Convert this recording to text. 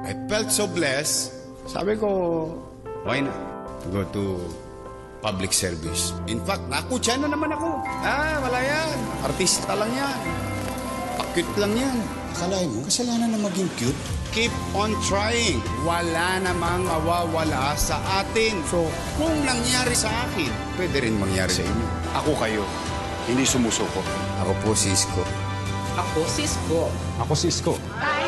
I felt so blessed. Sabi ko, why not go to public service? In fact, nakutya na naman ako. Wala yan. Artista lang yan. Pa-cute lang yan. Akalain mo, kasalanan na maging cute? Keep on trying. Wala namang mawawala sa atin. So, kung nangyari sa akin, pwede rin mangyari sa inyo. Ako kayo, hindi sumusuko. Ako po si Isko. Ako, Cisco. Ako si Isko. Ay,